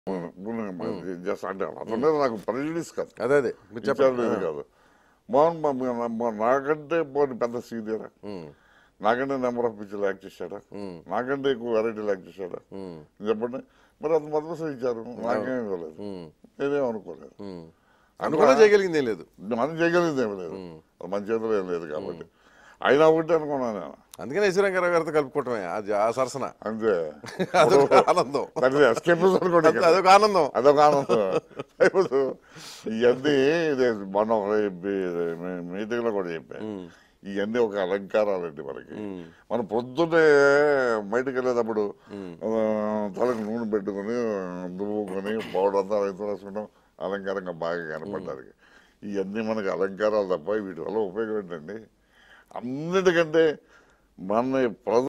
Just అంటే అతని మీద నాకు ప్రెజుడిస్ కాదు, అదే అదే మీరు చెప్పండి. ఇది కాదు. మోహన్ నాకంటే పోనీ పెద్ద సీనియరా, నాకంటే నెంబర్ ఆఫ్ పిక్చర్లు యాక్ట్ చేశాడా, నాకంటే ఎక్కువ వెరైటీలు యాక్ట్ చేశాడా చెప్పండి. మరి అతను మద్రస ఇచ్చారు, నాకేం ఇవ్వలేదు, నేనేం అనుకోలేదు. అనుకున్నా చేయగలిగింది ఏం లేదు, మనం చేయగలిగింది ఏమి లేదు, మన చేతిలో ఏం లేదు. కాబట్టి అయినా ఒకటి అనుకున్నాను నేను. అందుకని ఎస్ రంగారావు గారితో కలుపుకోవటమే ఆ సరసన, అంతే. అదొక ఆనందం, అదొక ఆనందం. అదొక ఆనందం. ఇప్పుడు ఇవన్నీ మనం మీటింగ్ లో కూడా చెప్పాను, ఇవన్నీ ఒక అలంకారాలండి మనకి. మనం పొద్దున్నే బయటకు వెళ్ళేటప్పుడు తలకు నూనె పెట్టుకుని దువ్వుకొని పౌడర్ అంతా రైతు రాసుకుంటాం అలంకారంగా బాగా కనపడడానికి. ఇవన్నీ మనకి అలంకారాలు తప్ప వీటి వల్ల ఉపయోగం ఏంటండి? అన్నిటికంటే మన